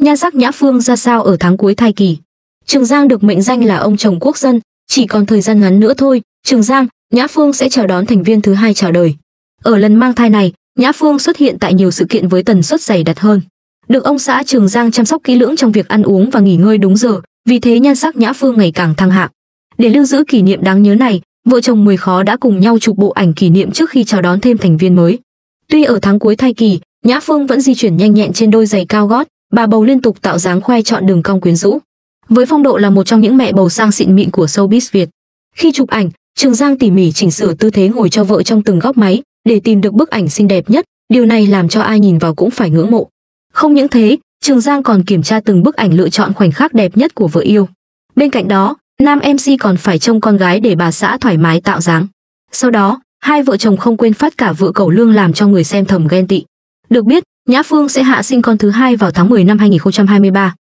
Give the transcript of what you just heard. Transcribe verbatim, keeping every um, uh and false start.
Nhan sắc Nhã Phương ra sao ở tháng cuối thai kỳ? Trường Giang được mệnh danh là ông chồng quốc dân, chỉ còn thời gian ngắn nữa thôi, Trường Giang, Nhã Phương sẽ chào đón thành viên thứ hai chào đời. Ở lần mang thai này, Nhã Phương xuất hiện tại nhiều sự kiện với tần suất dày đặc hơn. Được ông xã Trường Giang chăm sóc kỹ lưỡng trong việc ăn uống và nghỉ ngơi đúng giờ, vì thế nhan sắc Nhã Phương ngày càng thăng hạng. Để lưu giữ kỷ niệm đáng nhớ này, vợ chồng Mười Khó đã cùng nhau chụp bộ ảnh kỷ niệm trước khi chào đón thêm thành viên mới. Tuy ở tháng cuối thai kỳ, Nhã Phương vẫn di chuyển nhanh nhẹn trên đôi giày cao gót, bà bầu liên tục tạo dáng khoe trọn đường cong quyến rũ. Với phong độ là một trong những mẹ bầu sang xịn mịn của showbiz Việt. Khi chụp ảnh, Trường Giang tỉ mỉ chỉnh sửa tư thế ngồi cho vợ trong từng góc máy để tìm được bức ảnh xinh đẹp nhất, điều này làm cho ai nhìn vào cũng phải ngưỡng mộ. Không những thế, Trường Giang còn kiểm tra từng bức ảnh lựa chọn khoảnh khắc đẹp nhất của vợ yêu. Bên cạnh đó, nam em xê còn phải trông con gái để bà xã thoải mái tạo dáng. Sau đó, hai vợ chồng không quên phát cả vợ cẩu lương làm cho người xem thầm ghen tị. Được biết, Nhã Phương sẽ hạ sinh con thứ hai vào tháng mười năm hai nghìn không trăm hai mươi ba.